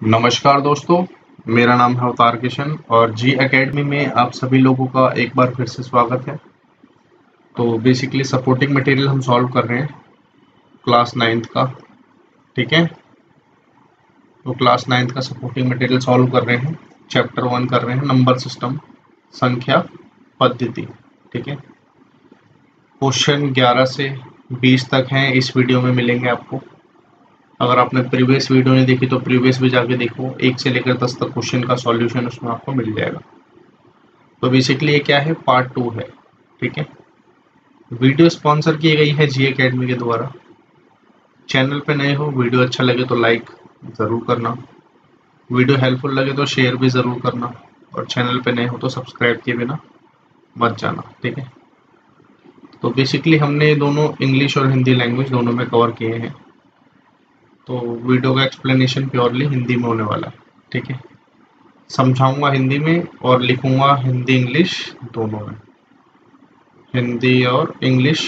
नमस्कार दोस्तों, मेरा नाम है अवतार किशन और जी एकेडमी में आप सभी लोगों का एक बार फिर से स्वागत है। तो बेसिकली सपोर्टिंग मटेरियल हम सॉल्व कर रहे हैं क्लास 9th का। ठीक है, तो क्लास 9th का सपोर्टिंग मटेरियल सॉल्व कर रहे हैं। चैप्टर 1 कर रहे हैं, नंबर सिस्टम, संख्या पद्धति। ठीक है, क्वेश्चन 11 से 20 तक हैं, इस वीडियो में मिलेंगे आपको। अगर आपने प्रीवियस वीडियो नहीं देखी तो प्रीवियस भी जाके देखो, 1 से लेकर 10 तक क्वेश्चन का सॉल्यूशन उसमें आपको मिल जाएगा। तो बेसिकली ये क्या है, पार्ट 2 है। ठीक है, वीडियो स्पॉन्सर की गई है जी एकेडमी के द्वारा। चैनल पे नए हो, वीडियो अच्छा लगे तो लाइक ज़रूर करना, वीडियो हेल्पफुल लगे तो शेयर भी ज़रूर करना, और चैनल पे नए हो तो सब्सक्राइब किए बिना मत जाना। ठीक है, तो बेसिकली हमने दोनों इंग्लिश और हिंदी लैंग्वेज दोनों में कवर किए हैं। तो वीडियो का एक्सप्लेनेशन प्योरली हिंदी में होने वाला है। ठीक है, समझाऊंगा हिंदी में और लिखूंगा हिंदी इंग्लिश दोनों में, हिंदी और इंग्लिश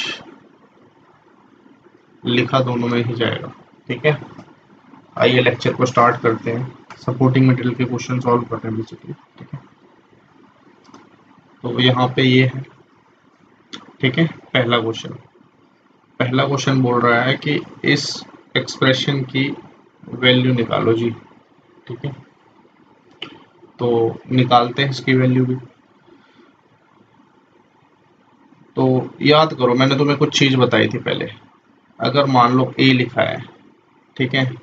लिखा दोनों में ही जाएगा। ठीक है, आइए लेक्चर को स्टार्ट करते हैं। सपोर्टिंग मटेरियल के क्वेश्चन सॉल्व कर रहे हैं बेसिकली। ठीक है, तो यहाँ पे ये है। ठीक है, पहला क्वेश्चन बोल रहा है कि इस एक्सप्रेशन की वैल्यू निकालो जी। ठीक है, तो निकालते हैं इसकी वैल्यू भी। तो याद करो, मैंने तुम्हें कुछ चीज़ बताई थी पहले। अगर मान लो a लिखा है, ठीक है,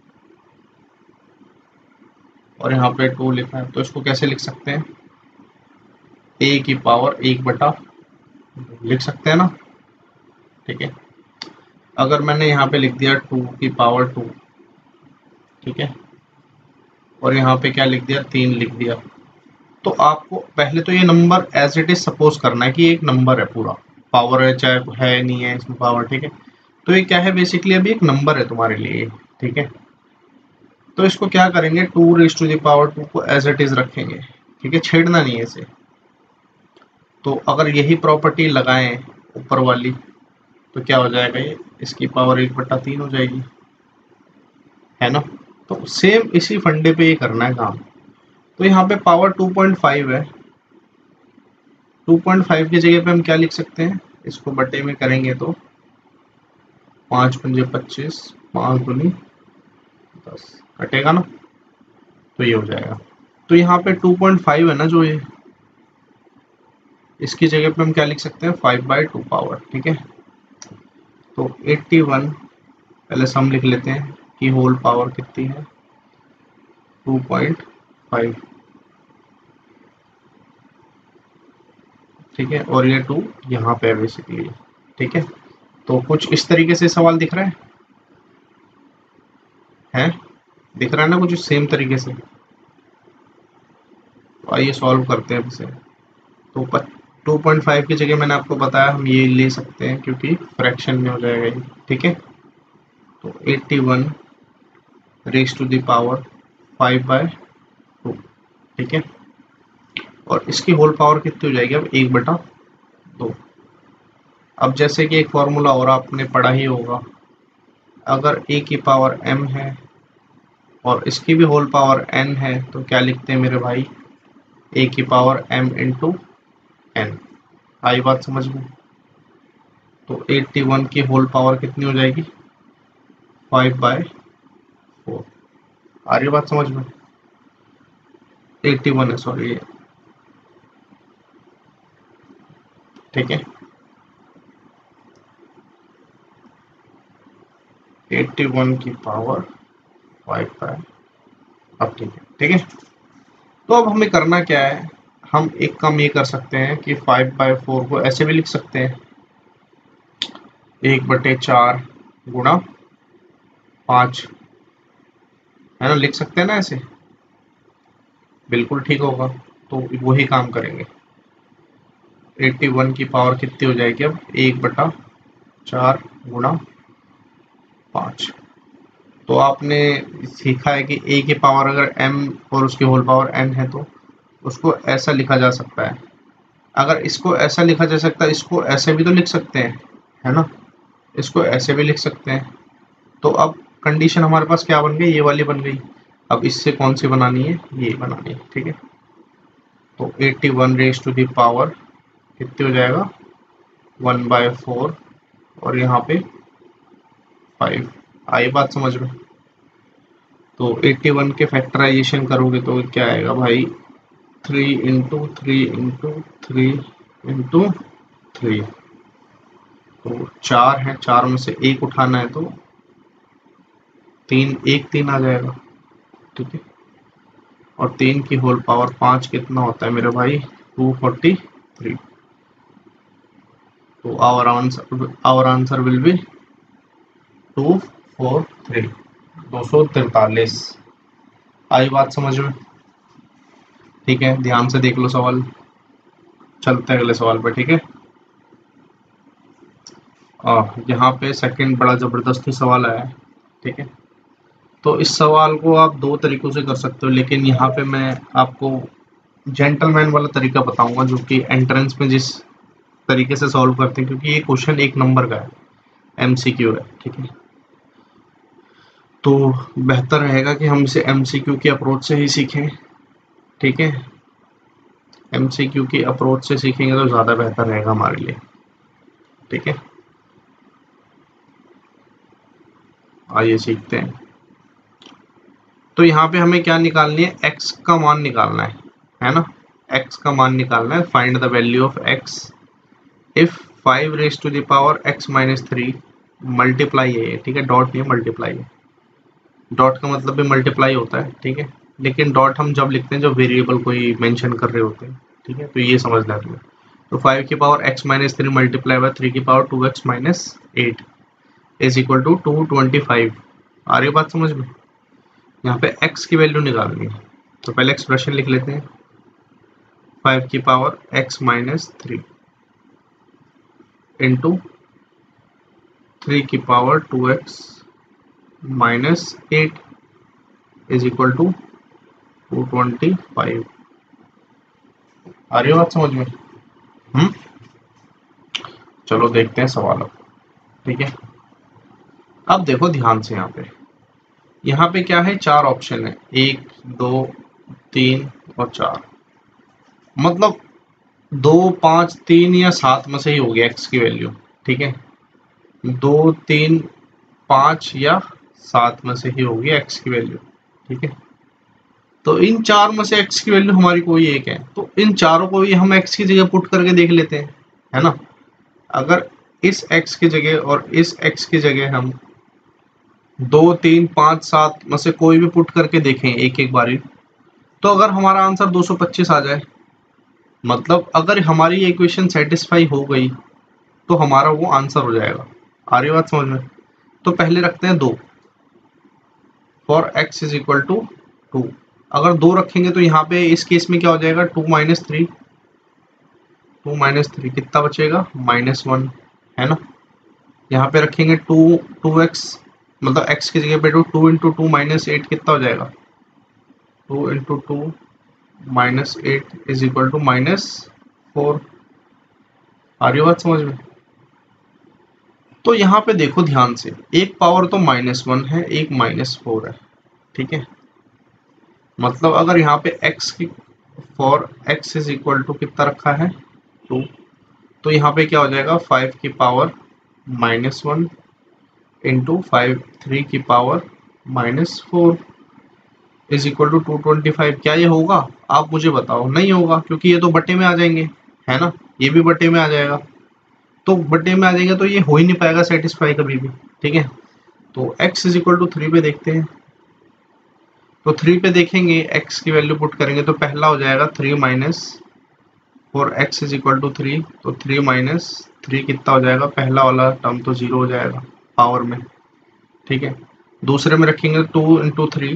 और यहाँ पे 2 लिखा है, तो इसको कैसे लिख सकते हैं? a की पावर 1/2 लिख सकते हैं ना। ठीक है, अगर मैंने यहाँ पे लिख दिया 2 की पावर 2, ठीक है, और यहाँ पे क्या लिख दिया, 3 लिख दिया, तो आपको पहले तो ये number as it is suppose करना है कि एक नंबर है, पूरा पावर है, चाहे है नहीं है इसमें पावर। ठीक है, तो ये क्या है, बेसिकली अभी एक नंबर है तुम्हारे लिए। ठीक है, तो इसको क्या करेंगे, 2 को एज इट इज रखेंगे। ठीक है, छेड़ना नहीं है इसे। तो अगर यही प्रॉपर्टी लगाएं ऊपर वाली, तो क्या हो जाएगा, ये इसकी पावर 1/3 हो जाएगी, है ना। तो सेम इसी फंडे पे ये करना है काम। तो यहाँ पे पावर 2.5 है, 2.5 की जगह पे हम क्या लिख सकते हैं, इसको बटे में करेंगे तो 5 पंजे 25, 5 दूनी 10, कटेगा ना, तो ये हो जाएगा। तो यहाँ पे 2.5 है ना जो ये, इसकी जगह पे हम क्या लिख सकते हैं, 5/2 पावर। ठीक है, तो 81, पहले सम लिख लेते हैं कि होल पावर कितनी है, 2.5। ठीक है, और ये 2 यहाँ पे है बेसिकली। ठीक है, तो कुछ इस तरीके से सवाल दिख रहा है दिख रहा है ना, कुछ सेम तरीके से। तो आइए सॉल्व करते हैं इसे। तो 2.5 की जगह मैंने आपको बताया हम ये ले सकते हैं क्योंकि फ्रैक्शन में हो जाएगा ये। ठीक है, तो 81 रेज टू द पावर 5/2। ठीक है, और इसकी होल पावर कितनी हो जाएगी अब, 1/2। अब जैसे कि एक फॉर्मूला और आपने पढ़ा ही होगा, अगर a की पावर m है और इसकी भी होल पावर n है, तो क्या लिखते हैं मेरे भाई, a की पावर m इंटू n। आई बात समझ में? तो 81 की होल पावर कितनी हो जाएगी, 5/4। आ रही बात समझ में? 81 है, सॉरी ये। ठीक है, 81 की पावर 5/, अब ठीक है। ठीक है, तो अब हमें करना क्या है, हम एक काम ये कर सकते हैं कि 5/4 को ऐसे भी लिख सकते हैं, 1/4 गुणा 5, है ना, लिख सकते हैं ना ऐसे, बिल्कुल ठीक होगा। तो वही काम करेंगे। 81 की पावर कितनी हो जाएगी अब, 1/4 गुणा 5। तो आपने सीखा है कि a की पावर अगर m और उसकी होल पावर n है तो उसको ऐसा लिखा जा सकता है। अगर इसको ऐसा लिखा जा सकता है, इसको ऐसे भी तो लिख सकते हैं, है ना, इसको ऐसे भी लिख सकते हैं। तो अब कंडीशन हमारे पास क्या बन गई, ये वाली बन गई। अब इससे कौन सी बनानी है, ये बनानी है, ठीक है। तो 81 रेज टू द पावर कितने हो जाएगा, 1/4 और यहाँ पे 5। आई बात समझ में। तो 81 के फैक्टराइजेशन करोगे तो क्या आएगा भाई, 3 इंटू 3 इंटू 3 इंटू 3। तो 4 है, 4 में से एक उठाना है तो 3, 1 3 आ जाएगा, ठीक है। और 3 की होल पावर 5 कितना होता है मेरे भाई, 243। तो आवर आंसर विल बी 243, 243। आई बात समझ में, ठीक है। ध्यान से देख लो सवाल, चलते हैं अगले सवाल पे, ठीक है। यहाँ पे सेकंड बड़ा जबरदस्ती सवाल आया है, ठीक है। तो इस सवाल को आप दो तरीकों से कर सकते हो, लेकिन यहाँ पे मैं आपको जेंटलमैन वाला तरीका बताऊंगा, जो कि एंट्रेंस में जिस तरीके से सॉल्व करते हैं, क्योंकि ये क्वेश्चन 1 नंबर का है, एमसीक्यू है, ठीक है। तो बेहतर रहेगा कि हम इसे एमसीक्यू की अप्रोच से ही सीखें, ठीक है। एमसीक्यू की अप्रोच से सीखेंगे तो ज़्यादा बेहतर रहेगा हमारे लिए, ठीक है। आइए सीखते हैं। तो यहाँ पे हमें क्या निकालनी है, x का मान निकालना है ना। x का मान निकालना है, find the value of x if 5 raise to the power x minus 3 multiply है, ठीक है। डॉट नहीं, मल्टीप्लाई है। डॉट का मतलब भी मल्टीप्लाई होता है, ठीक है। लेकिन डॉट हम जब लिखते हैं जब वेरिएबल कोई मेंशन कर रहे होते हैं, ठीक है। तो ये समझना है तुम्हें। तो 5 की power x minus 3 multiply by 3 की power 2x minus 8 is equal to 225। आ रही बात समझ में। यहाँ पे x की वैल्यू निकालनी है, तो पहले एक्सप्रेशन लिख लेते हैं। 5 की पावर x माइनस 3 इंटू 3 की power 2x minus 8 is equal to 225। आ रही बात समझ में। चलो देखते हैं सवाल अब, ठीक है। अब देखो ध्यान से, यहाँ पे क्या है, 4 ऑप्शन है, 1 2 3 और 4। मतलब 2 5 3 या 7 में से ही हो गया x की वैल्यू, ठीक है। 2 3 5 या 7 में से ही होगी x की वैल्यू, ठीक है। तो इन 4 में से x की वैल्यू हमारी कोई एक है, तो इन चारों को भी हम x की जगह पुट करके देख लेते हैं, है ना। अगर इस x की जगह और इस x की जगह हम 2 3 5 7 में से कोई भी पुट करके देखें एक एक बारी, तो अगर हमारा आंसर 225 आ जाए, मतलब अगर हमारी ये इक्वेशन सेटिस्फाई हो गई तो हमारा वो आंसर हो जाएगा। आ रही बात समझ में। तो पहले रखते हैं 2 for x is equal to 2। अगर 2 रखेंगे तो यहाँ पे इस केस में क्या हो जाएगा, 2 माइनस 3, 2 माइनस 3 कितना बचेगा, -1, है ना। यहाँ पे रखेंगे 2x, मतलब x की जगह पे 2 इंटू 2 माइनस 8 कितना हो जाएगा, 2 into 2 minus 8 is equal to -4। आ रही बात समझ में। तो यहाँ पे देखो ध्यान से, एक पावर तो -1 है, एक -4 है, ठीक है। मतलब अगर यहाँ पे x की for x is equal to कितना रखा है, 2, तो यहाँ पे क्या हो जाएगा, 5 की पावर -1 इंटू 3 की पावर -4 इज इक्वल टू 225। क्या ये होगा, आप मुझे बताओ। नहीं होगा, क्योंकि ये तो बटे में आ जाएंगे, है ना। ये भी बटे में आ जाएगा, तो बटे में आ जाएगा तो ये हो ही नहीं पाएगा सेटिस्फाई कभी भी, ठीक है। तो x इज इक्वल टू 3 पे देखते हैं। तो 3 पे देखेंगे, x की वैल्यू पुट करेंगे तो पहला हो जाएगा 3 minus 4, x is equal to 3, तो 3 माइनस 3 कितना हो जाएगा, पहला वाला टर्म तो 0 हो जाएगा पावर में, ठीक है। दूसरे में रखेंगे 2 इंटू 3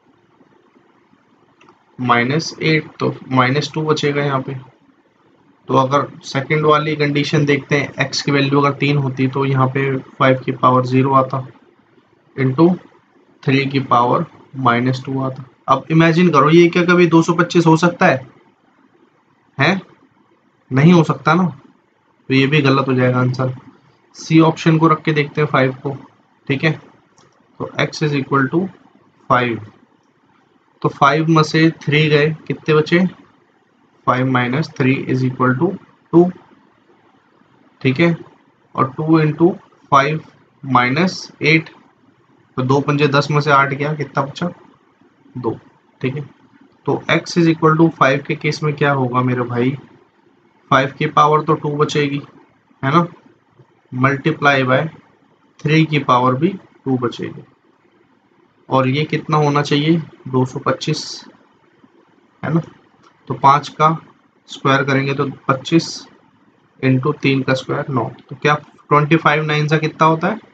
-8, तो -2 बचेगा यहाँ पे। तो अगर सेकंड वाली कंडीशन देखते हैं, x की वैल्यू अगर 3 होती तो यहाँ पे 5 की पावर 0 आता इंटू 3 की पावर -2 आता। अब इमेजिन करो, ये क्या कभी 225 हो सकता है? नहीं हो सकता ना, तो ये भी गलत हो जाएगा आंसर। सी ऑप्शन को रख के देखते हैं 5 को, ठीक है। तो x इज इक्वल टू 5 तो 5 में से 3 गए, कितने बचे? 5 माइनस 3 इज इक्वल टू 2, ठीक है। और 2 इंटू 5 माइनस 8, तो 2 पंजे 10 में से 8 गया, कितना बचा? 2, ठीक है। तो x इज इक्वल टू 5 के केस में क्या होगा मेरे भाई? 5 की पावर तो 2 बचेगी, है ना, मल्टीप्लाई बाय 3 की पावर भी 2 बचेगी। और ये कितना होना चाहिए? 225, है ना। तो 5 का स्क्वायर करेंगे तो 25 इंटू 3 का स्क्वायर 9, तो क्या 25 9 से कितना होता है?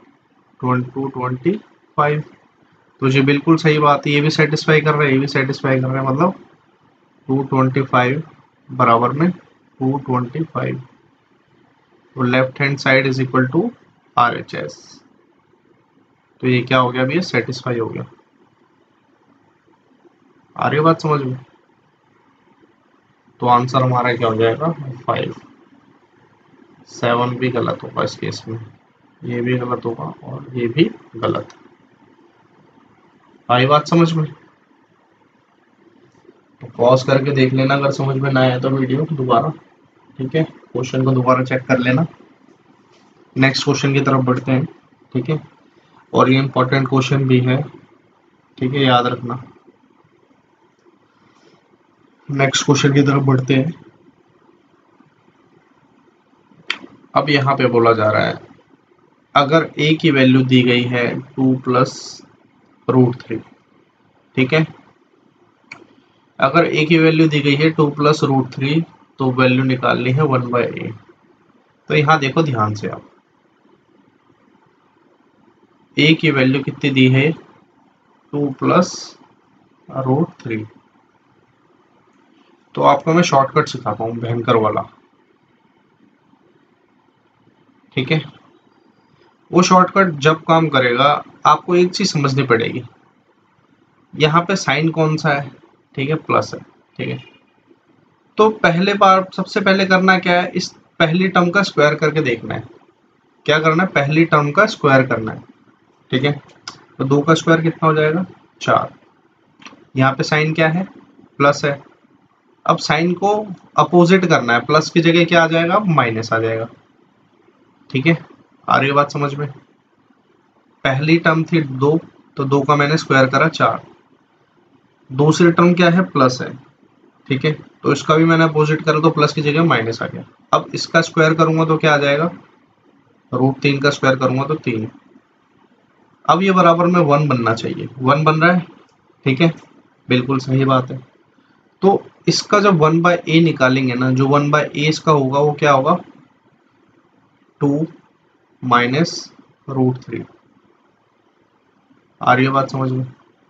225। तो ये बिल्कुल सही बात है, ये भी सेटिस्फाई कर रहा है, ये भी सेटिस्फाई कर रहा है, मतलब 225 बराबर में 225। तो left hand side is equal to RHS। तो ये क्या हो गया भैया? सेटिस्फाई हो गया। आ रही है बात समझ में? तो आंसर हमारा क्या हो जाएगा? 5। 7 भी गलत होगा इस केस में, ये भी गलत होगा और ये भी गलत। आई बात समझ में? तो पॉज करके देख लेना, अगर समझ में ना आया तो वीडियो दोबारा, ठीक है, क्वेश्चन को दोबारा चेक कर लेना। नेक्स्ट क्वेश्चन की तरफ बढ़ते हैं, ठीक है, और ये इंपॉर्टेंट क्वेश्चन भी है, ठीक है, याद रखना। नेक्स्ट क्वेश्चन की तरफ बढ़ते हैं। अब यहाँ पे बोला जा रहा है, अगर a की वैल्यू दी गई है 2 प्लस √3, ठीक है, अगर a की वैल्यू दी गई है 2 प्लस √3, तो वैल्यू निकालनी है 1/a। तो यहाँ देखो ध्यान से, आप a की वैल्यू कितनी दी है? 2 प्लस √3। तो आपको मैं शॉर्टकट सिखाता हूँ, भयंकर वाला, ठीक है। वो शॉर्टकट जब काम करेगा, आपको एक चीज समझनी पड़ेगी, यहाँ पे साइन कौन सा है? ठीक है, प्लस है, ठीक है। तो पहले बार सबसे पहले करना क्या है? इस पहली टर्म का स्क्वायर करके देखना है। क्या करना है? पहली टर्म का स्क्वायर करना है, ठीक है। तो 2 का स्क्वायर कितना हो जाएगा? 4। यहाँ पे साइन क्या है? प्लस है। अब साइन को अपोजिट करना है, प्लस की जगह क्या आ जाएगा? माइनस आ जाएगा, ठीक है। आ रही है बात समझ में? पहली टर्म थी 2, तो 2 का मैंने स्क्वायर करा 4। दूसरी टर्म क्या है? प्लस है, ठीक है। तो इसका भी मैंने अपोजिट करा तो प्लस की जगह माइनस आ गया। अब इसका स्क्वायर करूंगा तो क्या आ जाएगा? √3 का स्क्वायर करूंगा तो 3। अब ये बराबर में 1 बनना चाहिए, 1 बन रहा है, ठीक है, बिल्कुल सही बात है। तो इसका जब 1/a निकालेंगे ना, जो 1/a इसका होगा वो क्या होगा? 2 माइनस √3। आ रही है बात समझ में?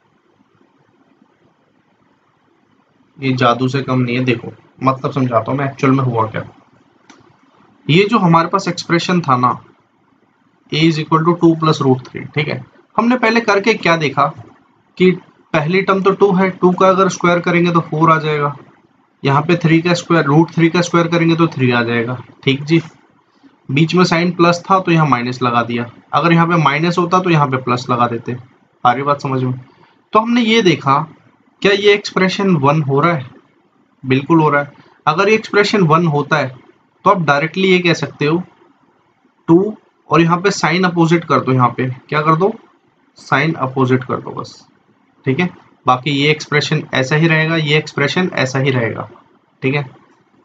ये जादू से कम नहीं है, देखो मतलब समझाता हूँ मैं एक्चुअल में हुआ क्या। ये जो हमारे पास एक्सप्रेशन था ना, a is equal to 2 plus √3, ठीक है, हमने पहले करके क्या देखा कि पहली टर्म तो 2 है, 2 का अगर स्क्वायर करेंगे तो 4 आ जाएगा। यहाँ पे 3 का स्क्वायर, √3 का स्क्वायर करेंगे तो 3 आ जाएगा, ठीक जी। बीच में साइन प्लस था तो यहाँ माइनस लगा दिया, अगर यहाँ पे माइनस होता तो यहाँ पे प्लस लगा देते। सारी बात समझ में? तो हमने ये देखा, क्या ये एक्सप्रेशन 1 हो रहा है? बिल्कुल हो रहा है। अगर ये एक्सप्रेशन 1 होता है तो आप डायरेक्टली ये कह सकते हो 2, और यहाँ पे साइन अपोजिट कर दो, यहाँ पे क्या कर दो? साइन अपोजिट कर दो बस, ठीक है। बाकी ये एक्सप्रेशन ऐसा ही रहेगा, ये एक्सप्रेशन ऐसा ही रहेगा, ठीक है।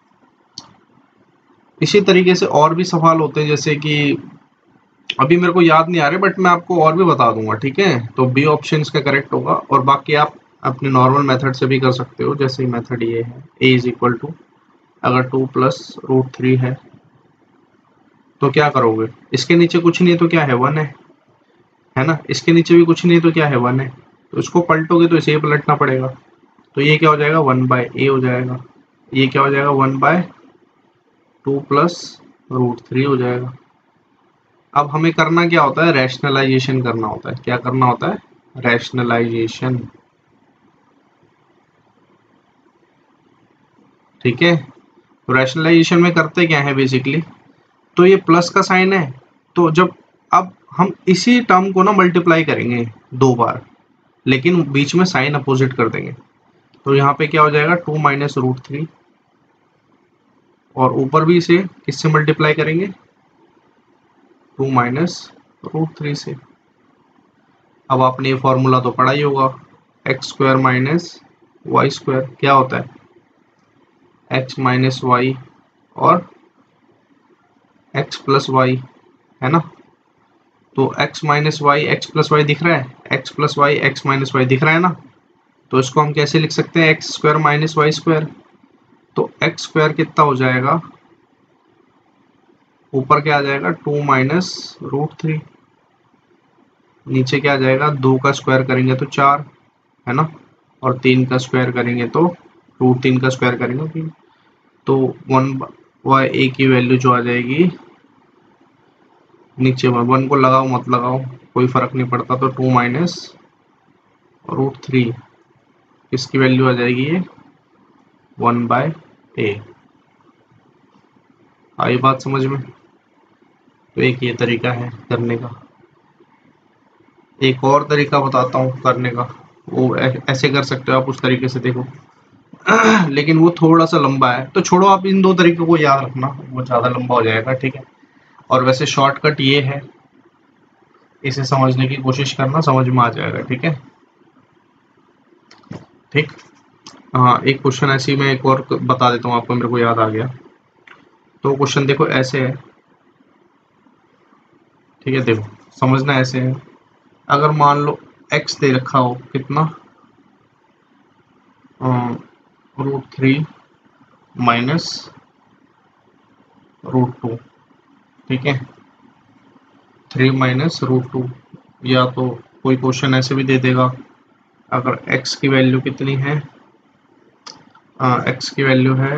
इसी तरीके से और भी सवाल होते हैं, जैसे कि अभी मेरे को याद नहीं आ रहे, बट मैं आपको और भी बता दूंगा, ठीक है। तो बी ऑप्शन इसका करेक्ट होगा, और बाकी आप अपने नॉर्मल मेथड से भी कर सकते हो। जैसे मेथड ये है, a इज इक्वल टू, अगर 2 प्लस √3 है तो क्या करोगे? इसके नीचे कुछ नहीं है तो क्या है? 1 है ना। इसके नीचे भी कुछ नहीं है तो क्या है? 1 है। तो इसको पलटोगे तो इसे ही पलटना पड़ेगा। तो ये क्या हो जाएगा? 1/a हो जाएगा। ये क्या हो जाएगा? 1/2 प्लस √3 हो जाएगा। अब हमें करना क्या होता है? रैशनलाइजेशन करना होता है। क्या करना होता है? रैशनलाइजेशन, ठीक है। तो रैशनलाइजेशन में करते क्या है बेसिकली, तो ये प्लस का साइन है, तो जब अब हम इसी टर्म को ना मल्टीप्लाई करेंगे 2 बार, लेकिन बीच में साइन अपोजिट कर देंगे। तो यहाँ पे क्या हो जाएगा 2 माइनस रूट 3, और ऊपर भी इसे किससे मल्टीप्लाई करेंगे 2 माइनस रूट 3 से। अब आपने ये फॉर्मूला तो पढ़ा ही होगा, X square minus Y square क्या होता है एक्स माइनस वाई और एक्स प्लस वाई, है ना। तो X minus Y X plus Y दिख रहा है, X plus Y X minus Y दिख रहा है ना। तो इसको हम कैसे लिख सकते हैं X square minus Y square. तो एक्स स्क्वायर कितना हो जाएगा, ऊपर क्या आ जाएगा 2 माइनस रूट 3, नीचे क्या आ जाएगा 2 का स्क्वायर करेंगे तो 4, है ना, और 3 का स्क्वायर करेंगे तो रूट 3 का स्क्वायर करेंगे 3। तो 1/a की वैल्यू जो आ जाएगी नीचे में 1 को लगाओ मत लगाओ कोई फर्क नहीं पड़ता, तो 2 माइनस रूट 3 इसकी वैल्यू आ जाएगी ये 1/a। आई बात समझ में। तो एक ये तरीका है करने का। एक और तरीका बताता हूँ करने का, वो ऐसे कर सकते हो आप, उस तरीके से देखो लेकिन वो थोड़ा सा लंबा है, तो छोड़ो आप इन दो तरीकों को याद रखना, वो ज़्यादा लंबा हो जाएगा, ठीक है। और वैसे शॉर्टकट ये है, इसे समझने की कोशिश करना, समझ में आ जाएगा, ठीक है। ठीक, हाँ एक क्वेश्चन ऐसे ही मैं एक और बता देता हूँ आपको, मेरे को याद आ गया। तो क्वेश्चन देखो ऐसे है, ठीक है, देखो समझना ऐसे है। अगर मान लो x दे रखा हो कितना रूट 3 माइनस रूट 2, ठीक है, 3 माइनस रूट 2, या तो कोई क्वेश्चन ऐसे भी दे देगा, अगर x की वैल्यू कितनी है, x की वैल्यू है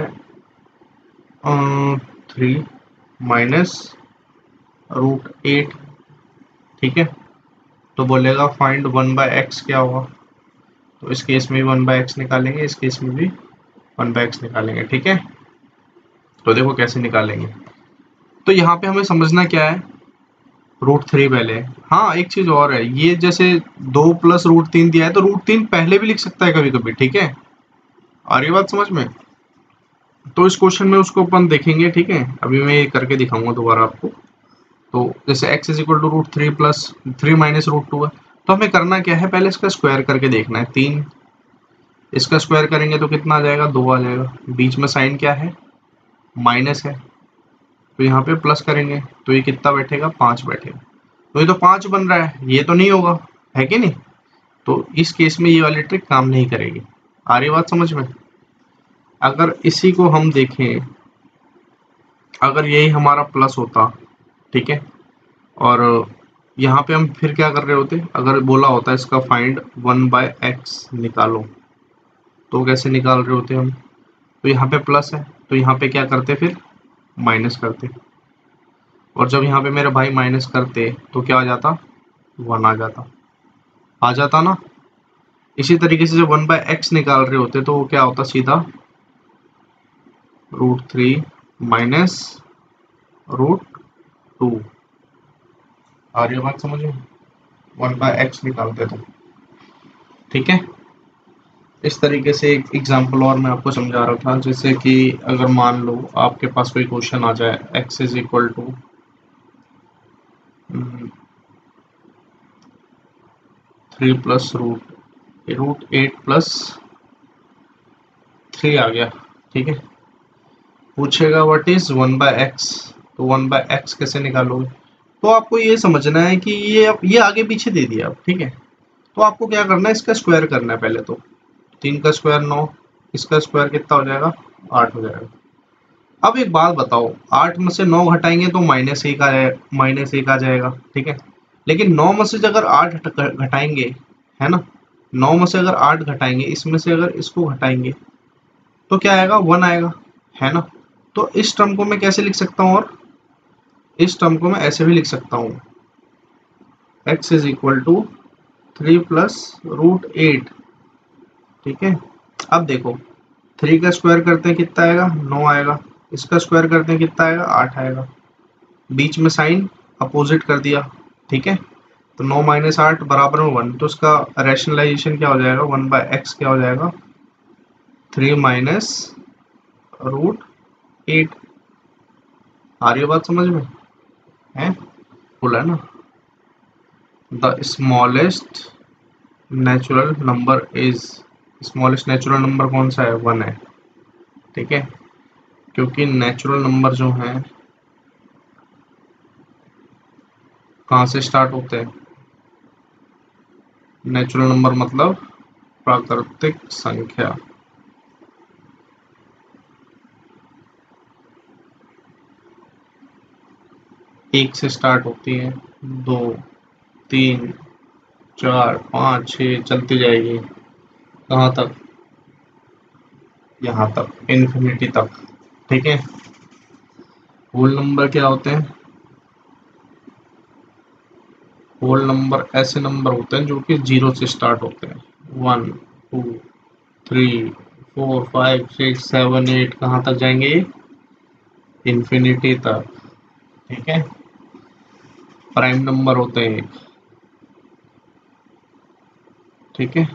3 माइनस रूट 8, ठीक है, तो बोलेगा फाइंड 1/x क्या होगा। तो इस केस में भी 1/x निकालेंगे, इस केस में भी 1/x निकालेंगे, ठीक है। तो देखो कैसे निकालेंगे। तो यहाँ पे हमें समझना क्या है, रूट 3 पहले। हाँ एक चीज और है, ये जैसे 2 प्लस रूट 3 दिया है, तो रूट 3 पहले भी लिख सकता है कभी कभी, ठीक है। आ रही बात समझ में। तो इस क्वेश्चन में उसको अपन देखेंगे, ठीक है, अभी मैं ये करके दिखाऊंगा दोबारा आपको। तो जैसे x is equal to root 3 plus 3 minus root 2 है, तो हमें करना क्या है, पहले इसका स्क्वायर करके देखना है। 3 इसका स्क्वायर करेंगे तो कितना आ जाएगा 2 आ जाएगा, बीच में साइन क्या है माइनस है, तो यहाँ पे प्लस करेंगे तो ये कितना बैठेगा 5 बैठेगा। तो ये तो 5 बन रहा है, ये तो नहीं होगा, है कि नहीं। तो इस केस में ये वाली ट्रिक काम नहीं करेगी। आ रही बात समझ में। अगर इसी को हम देखें, अगर यही हमारा प्लस होता, ठीक है, और यहाँ पे हम फिर क्या कर रहे होते, अगर बोला होता इसका फाइंड 1/x निकालो, तो कैसे निकाल रहे होते हम, तो यहाँ पे प्लस है तो यहाँ पे क्या करते फिर माइनस करते, और जब यहाँ पे मेरे भाई माइनस करते तो क्या आ जाता 1 आ जाता ना। इसी तरीके से जब 1/x निकाल रहे होते तो वो क्या होता सीधा रूट 3 माइनस रूट 2। आ रही बात समझ में, 1/x निकालते तो, ठीक है। इस तरीके से एक एग्जांपल और मैं आपको समझा रहा था, जैसे कि अगर मान लो आपके पास कोई क्वेश्चन आ जाए, x is equal to 3 plus root 8 plus 3 आ गया, ठीक है, पूछेगा व्हाट इज 1/x, तो 1/x कैसे निकालोगे। तो आपको ये समझना है कि ये आगे पीछे दे दिया, ठीक है, तो आपको क्या करना है, इसका स्क्वायर करना है पहले। तो 3 का स्क्वायर 9, इसका स्क्वायर कितना हो जाएगा 8 हो जाएगा। अब एक बात बताओ, 8 में से 9 घटाएंगे तो -1 आ जाएगा, ठीक है, लेकिन 9 में से अगर 8 घटाएंगे, है ना, 9 में से अगर 8 घटाएंगे, इसमें से अगर इसको घटाएंगे तो क्या आएगा 1 आएगा, है ना। तो इस टर्म को मैं कैसे लिख सकता हूँ, और इस टर्म को मैं ऐसे भी लिख सकता हूँ, x is equal to 3 plus root 8, ठीक है। अब देखो 3 का स्क्वायर करते हैं कितना आएगा 9 आएगा, इसका स्क्वायर करते हैं कितना आएगा 8 आएगा, बीच में साइन अपोजिट कर दिया, ठीक है। तो 9 माइनस 8 बराबर में 1, तो उसका रैशनलाइजेशन क्या हो जाएगा, 1/x क्या हो जाएगा, 3 माइनस रूट 8। आ रही है बात समझ में है? बोला है ना, the smallest natural number is, smallest natural number कौन सा है, 1 है। ठीक है, क्योंकि नेचुरल नंबर जो हैं कहाँ से स्टार्ट होते हैं, नेचुरल नंबर मतलब प्राकृतिक संख्या। एक से स्टार्ट होती है, 2, 3, 4, 5, 6 चलती जाएगी, कहाँ तक, यहाँ तक, इन्फिनिटी तक। ठीक है, होल नंबर क्या होते हैं, होल नंबर ऐसे नंबर होते हैं जो कि 0 से स्टार्ट होते हैं, 1, 2, 3, 4, 5, 6, 7, 8 कहाँ तक जाएंगे, इन्फिनिटी तक। ठीक है, प्राइम नंबर होते हैं एक। ठीक है,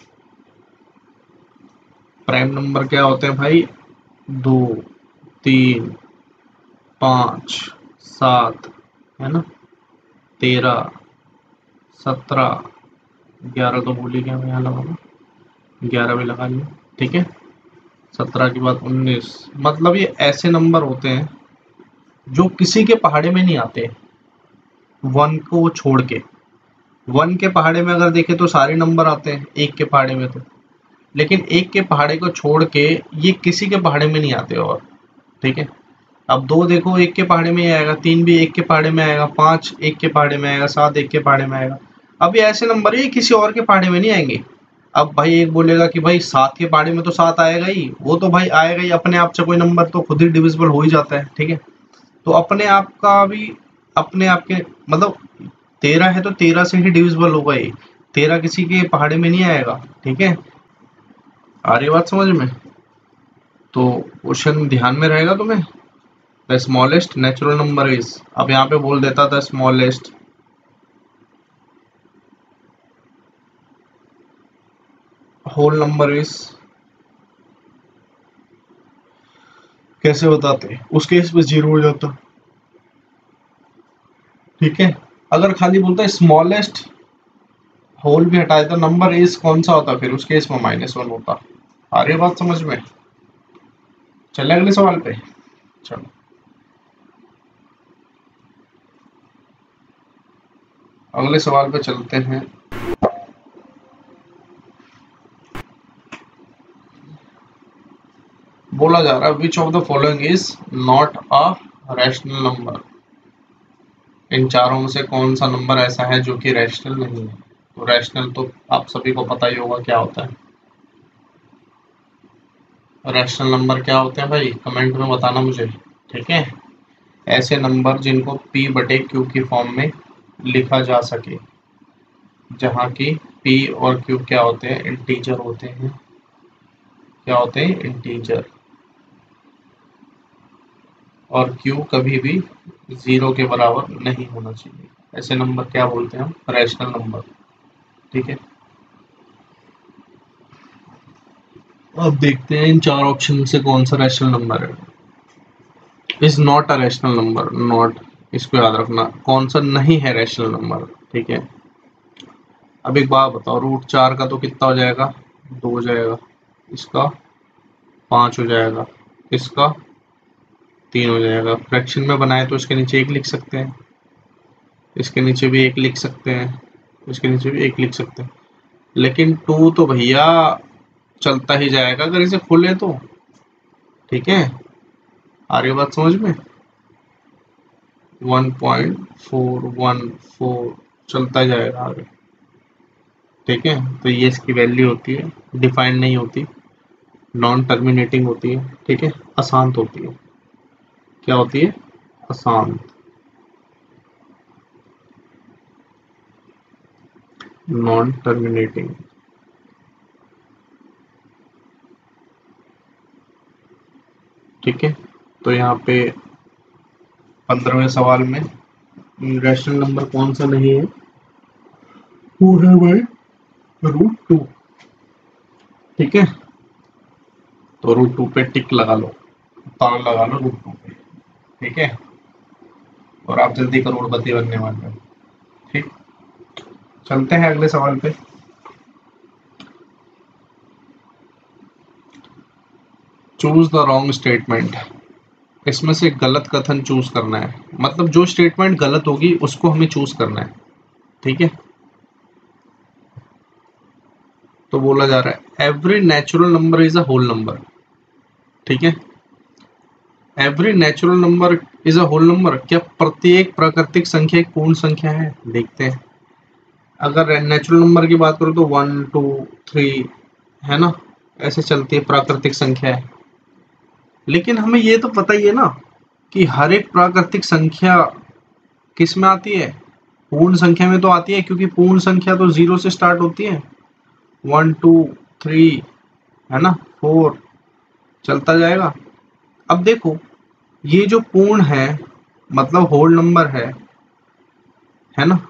प्राइम नंबर क्या होते हैं भाई, 2, 3, 5, 7, है ना, 13, 17, 11 तो भूल ही गया मैं, यहाँ लगाऊंगा 11 भी लगा लिया। ठीक है, 17 के बाद 19, मतलब ये ऐसे नंबर होते हैं जो किसी के पहाड़े में नहीं आते, 1 को छोड़ के। 1 के पहाड़े में अगर देखें तो सारे नंबर आते हैं, 1 के पहाड़े में तो, लेकिन 1 के पहाड़े को छोड़ के ये किसी के पहाड़े में नहीं आते। और ठीक है, अब 2 देखो 1 के पहाड़े में ही आएगा, 3 भी 1 के पहाड़े में आएगा, 5 1 के पहाड़े में आएगा, 7 1 के पहाड़े में आएगा। अब ये ऐसे नंबर है, ये किसी और के पहाड़े में नहीं आएंगे। अब भाई एक बोलेगा कि भाई 7 के पहाड़े में तो 7 आएगा ही, वो तो भाई आएगा ही अपने आप से, कोई नंबर तो खुद ही डिविजिबल हो ही जाता है। ठीक है, तो अपने आप का भी, अपने आप के मतलब 13 है तो 13 से ही डिविजिबल होगा ये, 13 किसी के पहाड़े में नहीं आएगा। ठीक है, आ रही बात समझ में? तो क्वेश्चन ध्यान में रहेगा तुम्हें, the smallest natural number is, अब यहाँ पे बोल देता the smallest, whole number is, कैसे बताते, उस केस में 0 हो जाता। ठीक है, अगर खाली बोलता है स्मॉलेस्ट, होल भी हटाए तो नंबर इज कौन सा होता, फिर उस केस में -1 होता। आ रही बात समझ में? चले अगले सवाल पे। चलो अगले सवाल पे चलते हैं। बोला जा रहा है which of the following is not a rational number, इन चारों में से कौन सा नंबर ऐसा है जो कि रैशनल नहीं है। तो रैशनल तो आप सभी को पता ही होगा क्या होता है, रैशनल नंबर क्या होते हैं भाई, कमेंट में बताना मुझे। ठीक है, ऐसे नंबर जिनको p/q की फॉर्म में लिखा जा सके, जहाँ की p और q क्या होते हैं, इंटीजर होते हैं। क्या होते हैं, इंटीजर। और q कभी भी 0 के बराबर नहीं होना चाहिए। ऐसे नंबर क्या बोलते हैं हम, रैशनल नंबर। ठीक है, अब देखते हैं इन 4 ऑप्शन में से कौन सा रैशनल नंबर है। Is not a rational number, not, इसको याद रखना, कौन सा नहीं है रैशनल नंबर। ठीक है, अब एक बात बताओ, √4 का तो कितना हो जाएगा, 2 हो जाएगा, इसका 5 हो जाएगा, इसका 3 हो जाएगा। फ्रैक्शन में बनाए तो इसके नीचे 1 लिख सकते हैं, इसके नीचे भी 1 लिख सकते हैं, इसके नीचे भी 1 लिख सकते हैं, लेकिन 2 तो भैया चलता ही जाएगा अगर इसे खोले तो। ठीक है, आ रही बात समझ में, 1.414 चलता जाएगा आगे। ठीक है, तो ये इसकी वैल्यू होती है, डिफाइंड नहीं होती, नॉन टर्मिनेटिंग होती है। ठीक है, अशांत होती है। क्या होती है, अशांत, नॉन टर्मिनेटिंग। ठीक है, तो यहाँ पे 15वें सवाल में रैशनल नंबर कौन सा नहीं है, वो है भाई √2। ठीक है, तो √2 पे टिक लगा लो, ताला लगा लो √2 पे। ठीक है, और आप जल्दी करोड़पति बनने वाले हो। ठीक, चलते हैं अगले सवाल पे। Choose the wrong statement. इसमें से गलत कथन चूज करना है, मतलब जो स्टेटमेंट गलत होगी उसको हमें चूज करना है। ठीक है, तो बोला जा रहा है every natural number is a whole number. ठीक है, every natural number is a whole number, क्या प्रत्येक प्राकृतिक संख्या एक पूर्ण संख्या है? देखते हैं। अगर नेचुरल नंबर की बात करूं तो 1 2 3 है ना, ऐसे चलती है, प्राकृतिक संख्या है। लेकिन हमें ये तो पता ही है ना कि हर एक प्राकृतिक संख्या किस में आती है? पूर्ण संख्या में तो आती है, क्योंकि पूर्ण संख्या तो 0 से स्टार्ट होती है। 1 2 3 है ना, 4 चलता जाएगा। अब देखो, ये जो पूर्ण है मतलब होल नंबर है ना,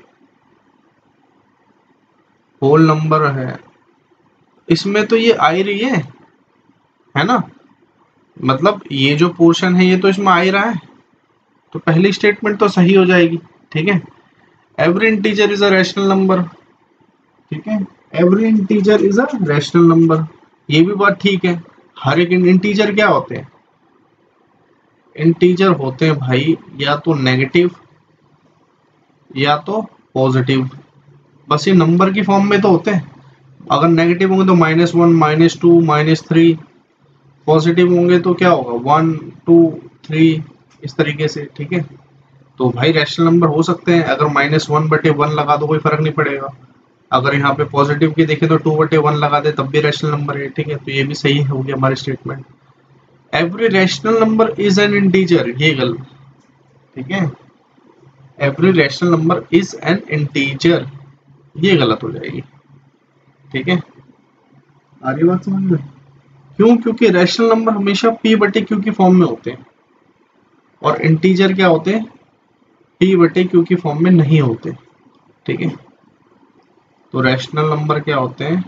होल नंबर है, इसमें तो ये आ ही रही है ना, मतलब ये जो पोर्शन है ये तो इसमें आ ही रहा है, तो पहली स्टेटमेंट तो सही हो जाएगी। ठीक है, every integer is a rational number. ठीक है, every integer is a rational number, ये भी बात ठीक है। हर एक इंटीजर क्या होते हैं? इंटीजर होते हैं भाई या तो नेगेटिव या तो पॉजिटिव, बस ये नंबर की फॉर्म में तो होते हैं। अगर नेगेटिव होंगे तो -1 -2 -3, पॉजिटिव होंगे तो क्या होगा 1 2 3 इस तरीके से। ठीक है, तो भाई रैशनल नंबर हो सकते हैं। अगर -1/1 लगा दो कोई फर्क नहीं पड़ेगा। अगर यहाँ पे पॉजिटिव की देखें तो 2/1 लगा दे तब भी रैशनल नंबर है। ठीक है, तो ये भी सही हो गया हमारी statement. Every rational number is an integer, ये गलत। ठीक है, every rational number is an integer, ये गलत हो जाएगी। ठीक है, आ रही बात समझ में? क्यों? क्योंकि रैशनल नंबर हमेशा p/q की फॉर्म में होते हैं और इंटीजर क्या होते हैं? p/q की फॉर्म में नहीं होते। ठीक है, तो रैशनल नंबर क्या होते हैं?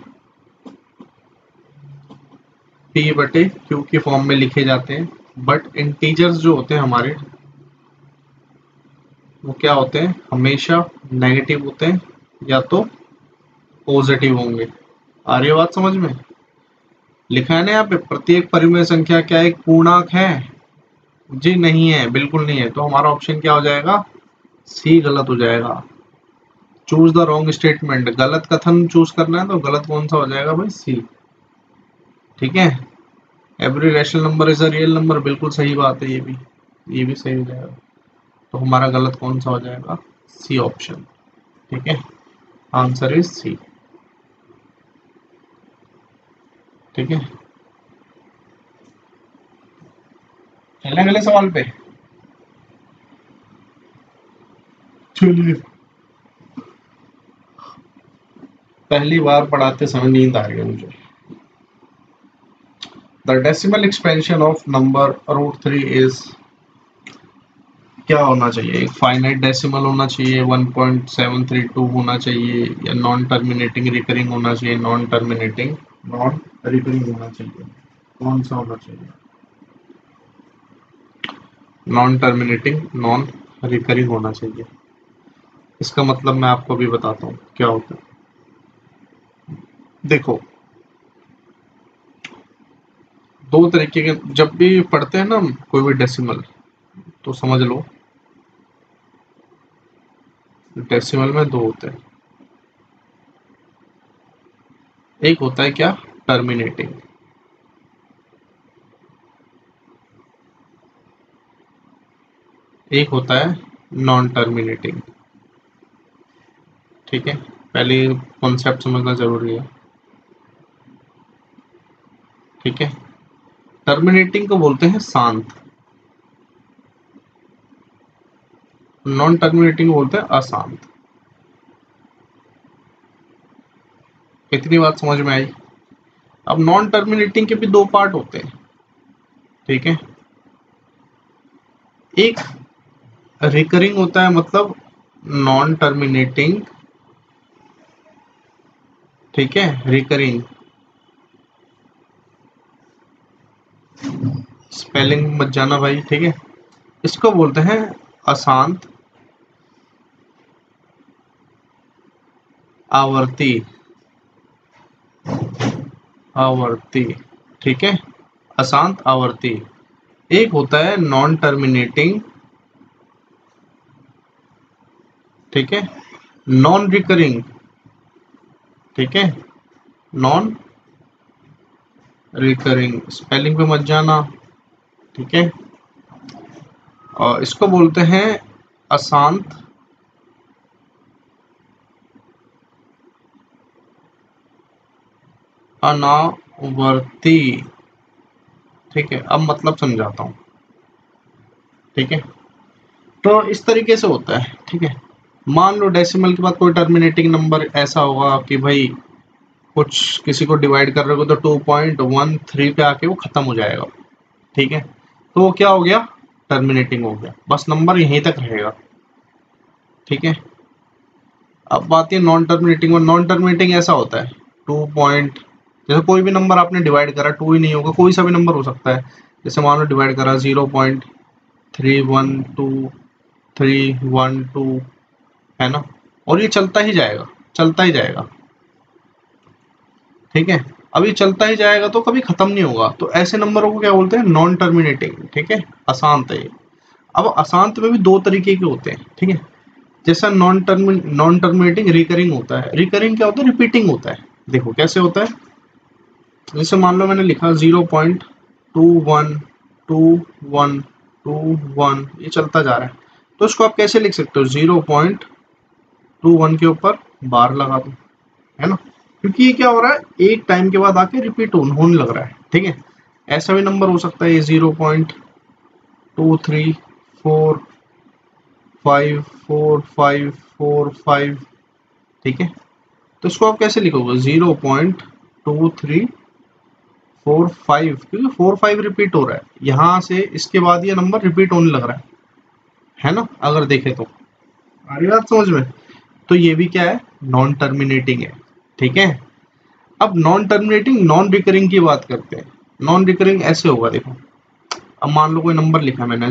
p/q की फॉर्म में लिखे जाते हैं, बट इंटीजर्स जो होते हैं हमारे वो क्या होते हैं? हमेशा नेगेटिव होते हैं या तो पॉजिटिव होंगे। आ रही है बात समझ में? लिखा है ना यहाँ पे, प्रत्येक परिमेय संख्या क्या एक पूर्णांक है? जी नहीं है, बिल्कुल नहीं है, तो हमारा ऑप्शन क्या हो जाएगा? सी गलत हो जाएगा। चूज द रॉन्ग स्टेटमेंट, गलत कथन चूज करना है तो गलत कौन सा हो जाएगा भाई? सी। ठीक है, every rational number is a real number, बिल्कुल सही बात है, ये भी सही हो जाएगा। तो हमारा गलत कौन सा हो जाएगा? C option. ठीक है, आंसर इज सी। ठीक है, चलें अगले सवाल पे। चलिए, पहली बार पढ़ाते समय नींद आ रही है मुझे। The decimal expansion of number √3 is, क्या होना चाहिए? एक फाइनाइट डेसिमल होना चाहिए, 1.732 होना चाहिए, या नॉन टर्मिनेटिंग रिकरिंग होना चाहिए? नॉन टर्मिनेटिंग नॉन रिकरिंग होना चाहिए, कौन सा होना चाहिए? नॉन टर्मिनेटिंग नॉन रिकरिंग होना चाहिए। इसका मतलब मैं आपको अभी बताता हूँ क्या होता है। देखो, दो तरीके के, जब भी पढ़ते हैं ना हम कोई भी डेसिमल, तो समझ लो डेसिमल में दो होते हैं। एक होता है क्या? टर्मिनेटिंग। एक होता है नॉन टर्मिनेटिंग। ठीक है, पहले कॉन्सेप्ट समझना जरूरी है। ठीक है, टर्मिनेटिंग को बोलते हैं शांत, नॉन टर्मिनेटिंग को बोलते हैं अशांत। इतनी बात समझ में आई? अब नॉन टर्मिनेटिंग के भी दो पार्ट होते हैं। ठीक है, एक रिकरिंग होता है, मतलब नॉन टर्मिनेटिंग ठीक है, रिकरिंग, स्पेलिंग मत जाना भाई, ठीक है। इसको बोलते हैं अशांत आवर्ती, आवर्ती, ठीक है, अशांत आवर्ती। एक होता है नॉन टर्मिनेटिंग, ठीक है, नॉन रिकरिंग, ठीक है, नॉन रिकरिंग, स्पेलिंग पे मत जाना, ठीक है। और इसको बोलते हैं अशांत अनावर्ती, ठीक है। अब मतलब समझाता हूँ, ठीक है। तो इस तरीके से होता है, ठीक है। मान लो डेसिमल के बाद कोई टर्मिनेटिंग नंबर ऐसा होगा कि भाई कुछ किसी को डिवाइड कर रहे हो तो 2.13 पे आके वो खत्म हो जाएगा, ठीक है। तो वो क्या हो गया, टर्मिनेटिंग हो गया, बस नंबर यहीं तक रहेगा, ठीक है। अब बात है नॉन टर्मिनेटिंग, और नॉन टर्मिनेटिंग ऐसा होता है 2 पॉइंट, जैसे कोई भी नंबर आपने डिवाइड करा, 2 ही नहीं होगा, कोई सा भी नंबर हो सकता है। जैसे मान लो डिवाइड करा 0.312 है ना, और ये चलता ही जाएगा, चलता ही जाएगा, ठीक है। अब ये चलता ही जाएगा तो कभी खत्म नहीं होगा, तो ऐसे नंबरों को क्या बोलते हैं, नॉन टर्मिनेटिंग, ठीक है, अशांत है ये। अब अशांत में भी दो तरीके के होते हैं, ठीक है। जैसा नॉन टर्मिनेटिंग रिकरिंग होता है, रिकरिंग क्या होता है, रिपीटिंग होता है। देखो कैसे होता है, जैसे मान लो मैंने लिखा 0.212121, ये चलता जा रहा है, तो इसको आप कैसे लिख सकते हो, 0.21 के ऊपर बार लगा दो, है ना, क्योंकि ये क्या हो रहा है, एक टाइम के बाद आके रिपीट होने लग रहा है, ठीक है। ऐसा भी नंबर हो सकता है 0.23454545, ठीक है। तो इसको आप कैसे लिखोगे, 0.2345, क्योंकि 45 रिपीट हो रहा है यहाँ से, इसके बाद ये नंबर रिपीट होने लग रहा है ना, अगर देखे तो। आ रही बात समझ में। तो ये भी क्या है, नॉन टर्मिनेटिंग है, ठीक है। अब नॉन टर्मिनेटिंग नॉन रिकरिंग की बात करते हैं। नॉन रिकरिंग ऐसे होगा, देखो अब मान लो कोई नंबर लिखा मैंने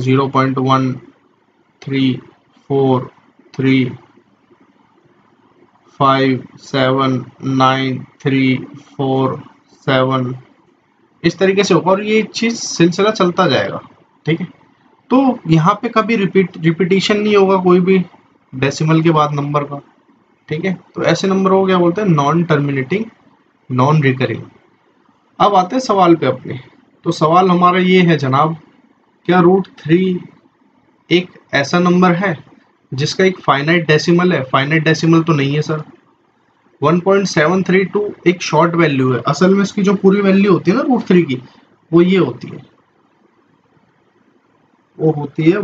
0.1345793447, इस तरीके से होगा, और ये चीज सिलसिला चलता जाएगा, ठीक है। तो यहाँ पे कभी रिपीटिशन नहीं होगा कोई भी डेसिमल के बाद नंबर का, ठीक है। तो ऐसे नंबर को क्या बोलते हैं, नॉन टर्मिनेटिंग नॉन रिकरिंग। अब आते हैं सवाल पे अपने। तो सवाल हमारा ये है जनाब, क्या √3 एक ऐसा नंबर है जिसका एक फाइनाइट डेसिमल है? फाइनाइट डेसिमल तो नहीं है सर। 1.732 एक शॉर्ट वैल्यू है, असल में इसकी जो पूरी वैल्यू होती है ना √3 की, वो ये होती है, वो होती है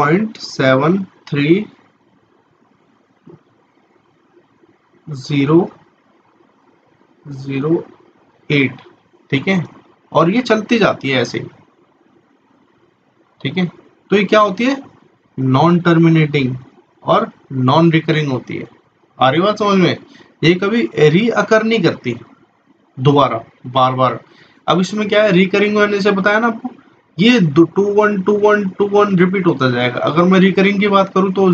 1.7308, ठीक है। और ये चलती जाती है ऐसे ही, ठीक है। तो ये क्या होती है, नॉन टर्मिनेटिंग और नॉन रिकरिंग होती है। आ रही बात समझ में। ये कभी रीअकर नहीं करती दोबारा, बार बार। अब इसमें क्या है, रिकरिंग होने से बताया ना आपको, ये 212121 रिपीट होता जाएगा। अगर मैं रिकरिंग की बात करूँ तो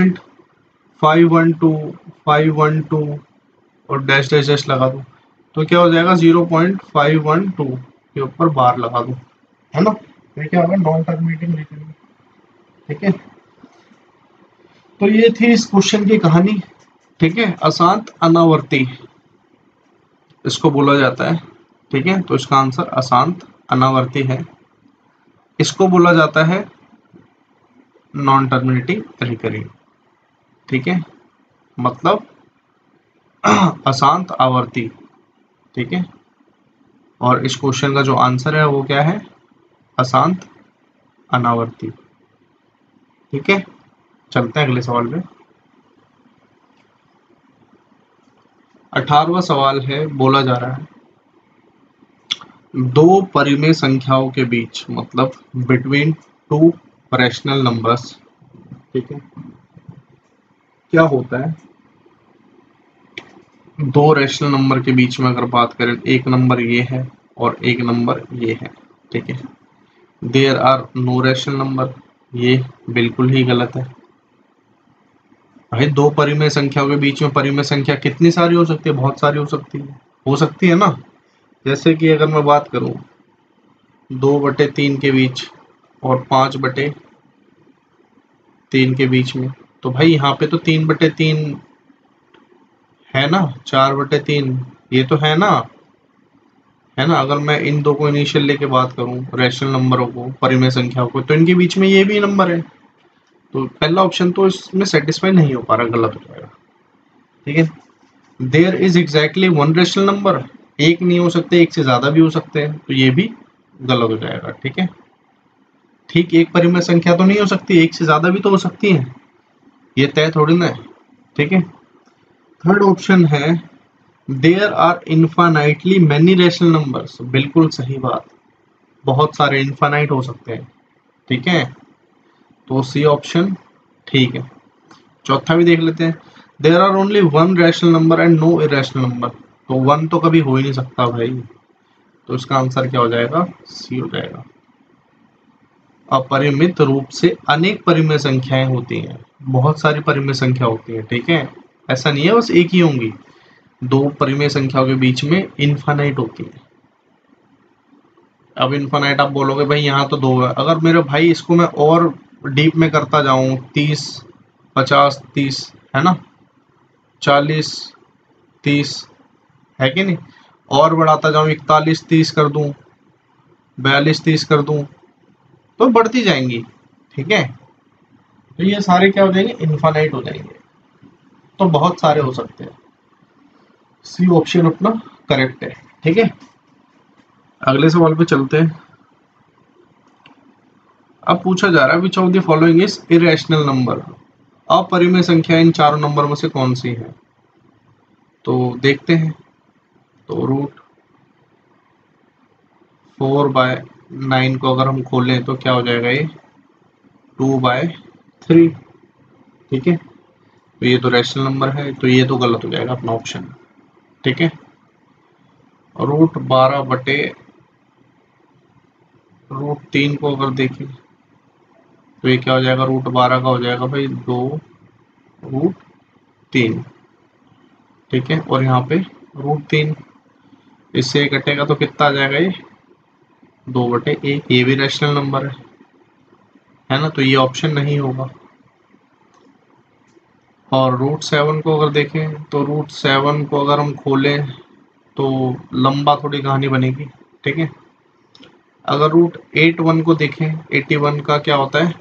0.512 और डैश डैश डैश लगा दूं, तो क्या हो जाएगा, 0.512 के ऊपर बार लगा दूं, है ना। तो क्या होगा, नॉन टर्मिनेटिंग रिकरिंग, ठीक है। तो ये थी इस क्वेश्चन की कहानी, ठीक है। अशांत अनावर्ती इसको बोला जाता है, ठीक है। तो इसका आंसर अशांत अनावर्ती है। इसको बोला जाता है नॉन टर्मिनेटिंग रिकरिंग, ठीक है, मतलब अशांत आवर्ती, ठीक है। और इस क्वेश्चन का जो आंसर है वो क्या है, अशांत अनावर्ती, ठीक है। चलते हैं अगले सवाल पे। 18वां सवाल है, बोला जा रहा है दो परिमेय संख्याओं के बीच, मतलब बिटवीन टू रैशनल नंबर्स, ठीक है, क्या होता है दो रैशनल नंबर के बीच में अगर बात करें, एक नंबर ये है और एक नंबर ये है, ठीक है। There are no rational number, ये बिल्कुल ही गलत है। भाई दो परिमेय संख्याओं के बीच में परिमेय संख्या कितनी सारी हो सकती है? बहुत सारी हो सकती है ना। जैसे कि अगर मैं बात करूं 2/3 के बीच और 5/3 के बीच में, तो भाई यहाँ पे तो 3/3 है ना, 4/3 ये तो है ना, अगर मैं इन दो को इनिशियल लेके बात करूं, रैशनल नंबरों को, परिमेय संख्याओं को, तो इनके बीच में ये भी नंबर है, तो पहला ऑप्शन तो इसमें सेटिस्फाई नहीं हो पा रहा, गलत हो जाएगा, ठीक है। There is exactly one rational number, एक नहीं हो सकते, एक से ज्यादा भी हो सकते हैं, तो ये भी गलत हो जाएगा, ठीक है। ठीक, एक परिमेय संख्या तो नहीं हो सकती, एक से ज्यादा भी तो हो सकती है, ये तय थोड़ी ना है, ठीक है। थर्ड ऑप्शन है there are infinitely many rational numbers, बिल्कुल सही बात, बहुत सारे इन्फानाइट हो सकते हैं, ठीक है, तो सी ऑप्शन ठीक है। चौथा भी देख लेते हैं, there are only one rational number and no irrational number, तो वन तो कभी हो ही नहीं सकता भाई, तो इसका आंसर क्या हो जाएगा? सी हो जाएगा। अपरिमित रूप से अनेक परिमेय संख्याएं होती हैं, बहुत सारी परिमेय संख्या होती है, ठीक है, ऐसा नहीं है बस एक ही होंगी, दो परिमेय संख्याओं के बीच में इनफाइनाइट होती है। अब इनफाइनाइट आप बोलोगे भाई यहाँ तो दो है, अगर मेरे भाई इसको मैं और डीप में करता जाऊं, 30, 50, 30 है ना, 40, 30 है कि नहीं, और बढ़ाता जाऊं 41, 30 कर दूं, 42, 30 कर दूं, तो बढ़ती जाएंगी, ठीक है, तो ये सारे क्या हो जाएंगे? इनफाइनाइट हो जाएंगे, तो बहुत सारे हो सकते हैं, सी ऑप्शन अपना करेक्ट है, ठीक है। अगले सवाल पे चलते हैं। अब पूछा जा रहा है which of the following is irrational number, अपरिमेय संख्या इन चारों नंबर में से कौन सी है, तो देखते हैं। तो √4/9 को अगर हम खोलें तो क्या हो जाएगा? ये 2/3, ठीक है, तो ये तो रैशनल नंबर है, तो ये तो गलत हो जाएगा अपना ऑप्शन, ठीक है। √12/√3 को अगर देखें तो ये क्या हो जाएगा? √12 का हो जाएगा भाई 2√3, ठीक है, और यहाँ पे √3, इससे कटेगा तो कितना आ जाएगा? ये 2/1, ये भी रैशनल नंबर है ना, तो ये ऑप्शन नहीं होगा। और √7 को अगर देखें तो √7 को अगर हम खोलें तो लंबा थोड़ी कहानी बनेगी, ठीक है। अगर √81 को देखें, 81 का क्या होता है?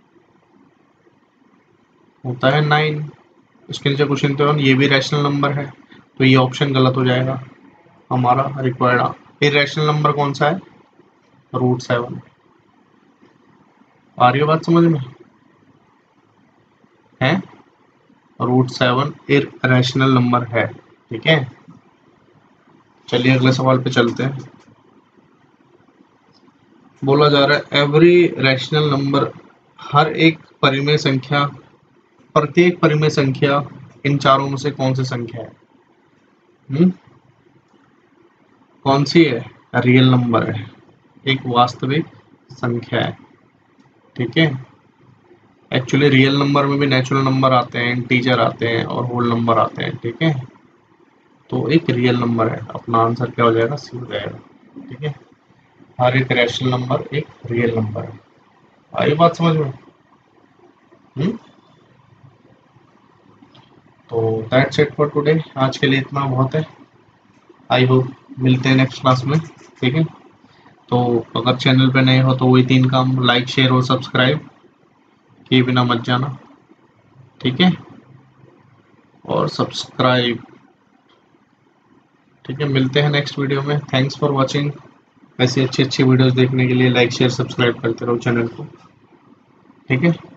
होता है 9, इसके नीचे क्वेश्चन तो ये भी रैशनल नंबर है, तो ये ऑप्शन गलत हो जाएगा हमारा रिक्वायर्ड। इरेशनल नंबर कौन सा है? √7। आ रही है बात समझ में? है √7 इरेशनल नंबर है, ठीक है। चलिए अगले सवाल पे चलते हैं। बोला जा रहा है एवरी रैशनल नंबर, हर एक परिमेय संख्या, प्रत्येक परिमेय संख्या इन चारों में से कौन सी संख्या है? कौन सी है? रियल नंबर है, एक वास्तविक संख्या है, ठीक है। एक्चुअली रियल नंबर में भी नेचुरल नंबर आते हैं, इंटीजर आते हैं और होल नंबर आते हैं, ठीक है, तो एक रियल नंबर है, अपना आंसर क्या हो जाएगा? सी हो जाएगा, ठीक है। हर एक रैशनल नंबर एक रियल नंबर है। आई बात समझ में? हम्म तो दैट्स इट फॉर टुडे, आज के लिए इतना बहुत है। आई होप मिलते हैं नेक्स्ट क्लास में, ठीक है। तो अगर चैनल पे नए हो तो वही 3 काम, लाइक, शेयर और सब्सक्राइब किए बिना मत जाना, ठीक है, और सब्सक्राइब, ठीक है। मिलते हैं नेक्स्ट वीडियो में, थैंक्स फॉर वॉचिंग। ऐसी अच्छी अच्छी वीडियोस देखने के लिए लाइक, शेयर, सब्सक्राइब करते रहो चैनल को, ठीक है।